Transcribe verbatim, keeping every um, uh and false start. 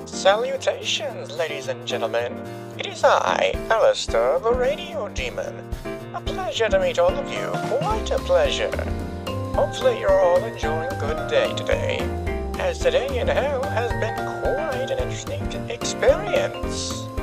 Salutations, ladies and gentlemen. It is I, Alastor, the Radio Demon. A pleasure to meet all of you, quite a pleasure. Hopefully you're all enjoying a good day today, as today in hell has been quite an interesting experience.